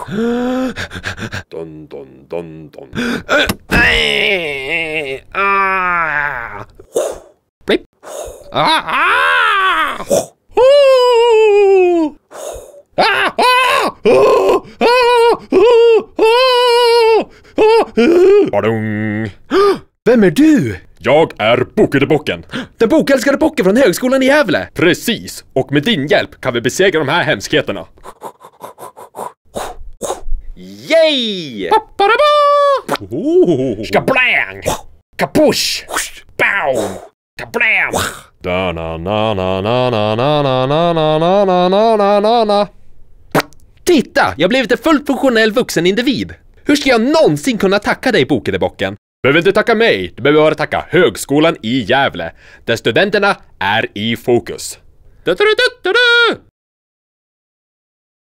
Dun, dun, dun, dun. Blipp. Badung. Vem är du? Jag är Bokedebocken. Den bokälskade bocken från högskolan i Gävle. Precis, och med din hjälp kan vi besegra de här hemskheterna. Yay! Skablang! Kapush! Bow! Kablam! Da na na na na na na na na na na na na na na. Titta, jag har blivit en fullt funktionell vuxen individ. Hur ska jag någonsin kunna tacka dig, Bokedebocken? Behöver inte tacka mig, du behöver bara tacka högskolan i Gävle, där studenterna är i fokus.